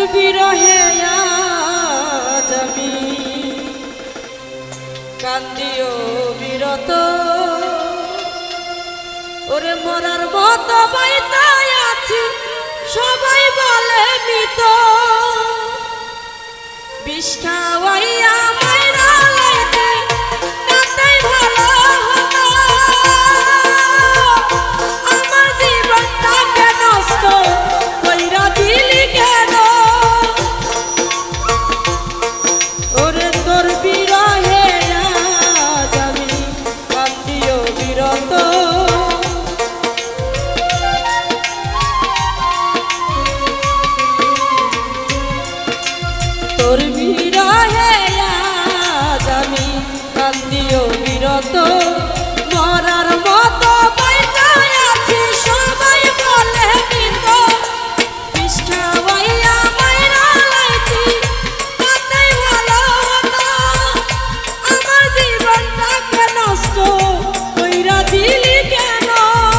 বিরহে আজ আমি কান্দিও বিরত ওরে মরার মতো বাইতায় আছি সবাই বলে মৃত বিষ খাওয়াইয়া মাইরা লাইতে তাতেই ভালো হতো আমার জীবনটাকে নষ্ট কইরা দিলি কেন ওরে তোর বিরহে আজ আমি কান্দিও বিরত তোর বিরহে আজ আমি কান্দিও বিরত মরার মতো বাইতায় আছি সবাই বলে মৃত বিষ খাওয়াইয়া মাইরা লাইতি তাতেই ভালো হতো আমার জীবনটাকে নষ্ট কইরা দিলি কেন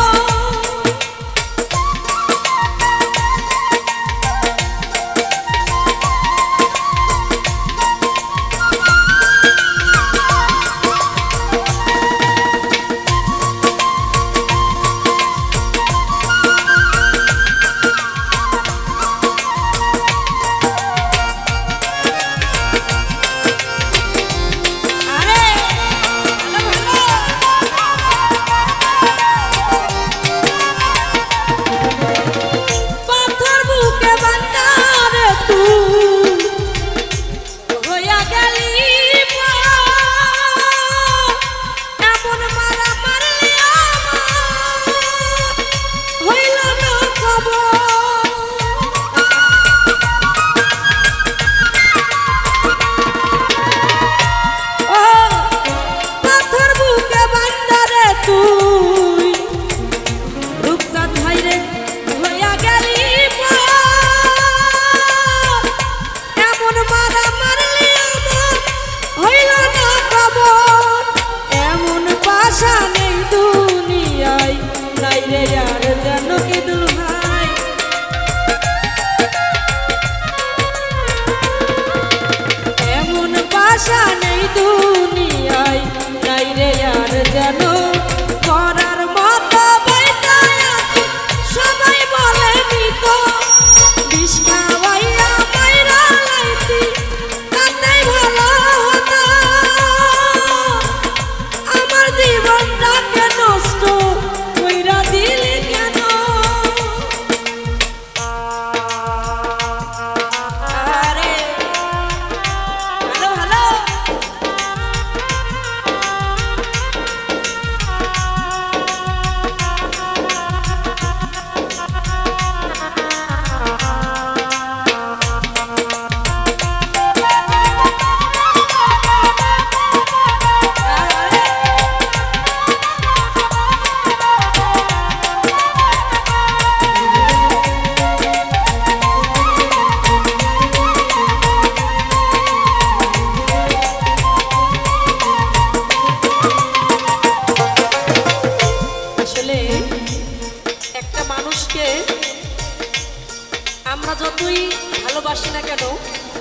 আমরা যতই ভালোবাসি না কেন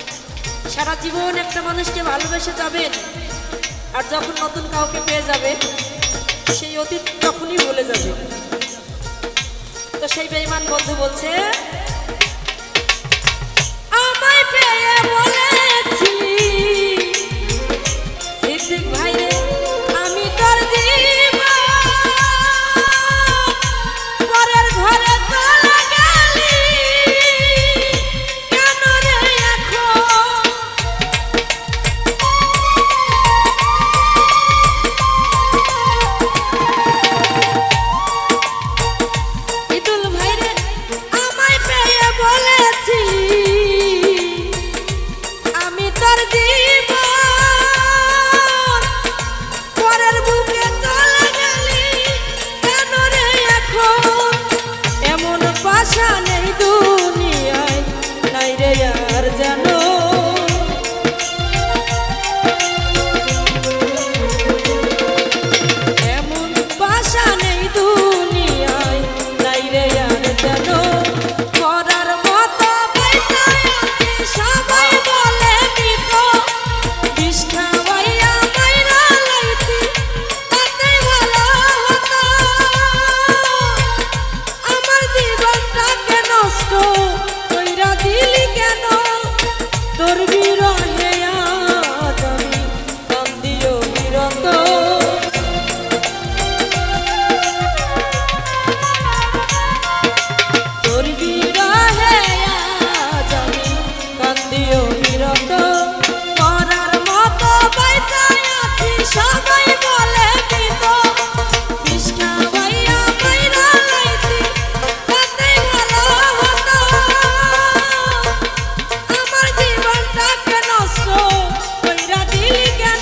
সারা জীবন একটা মানুষকে ভালোবেসে যাবেন আর যখন নতুন কাউকে পেয়ে যাবে সেই অতীত তখনই ভুলে যাবে তো সেই বেঈমান বন্ধু বলছে আমায় পেয়ে বলেছি সিদ্দিক ভাই রে আমি তোর জীবন পরের ঘরে চলে গেলি কেন রে এখন ইদুল ভাই রে আমায় পেয়ে বলেছি নষ্ট কইরা দিলি কেন তোর বিরহে আজ আমি কান্দিও বিরত তোর বিরহে আজ আমি কান্দিও বিরত মরার মতো বাইচা আছি সবাই বলে দিত বিষ্ণা ভাইয়া বাইরা লাইতি তাতে ভালো হতো আমার জীবনটাকে নষ্ট কইরা দিলি কেন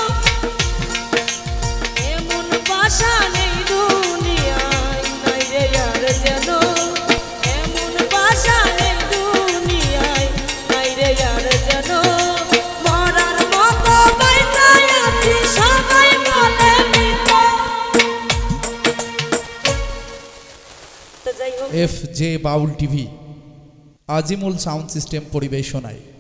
এমন বাসা নেই দুনিয়ায় নাই রে আর যেন এমন বাসা নেই দুনিয়ায় নাই রে আর যেন মরার মতো বাইচা আছি সবাই বলে দিত তো যাই হোক F J Baul TV Azimul sound system পরিবেশনায়